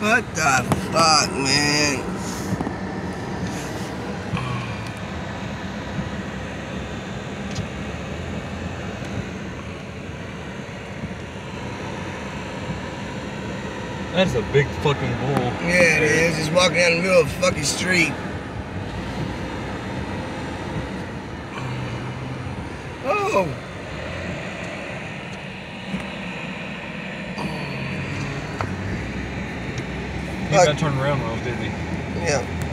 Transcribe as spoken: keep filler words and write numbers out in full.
What the fuck, man? That's a big fucking bull. Yeah, it is. Just walking down the middle of the fucking street. Oh! He got turned around when I was, didn't he? Yeah.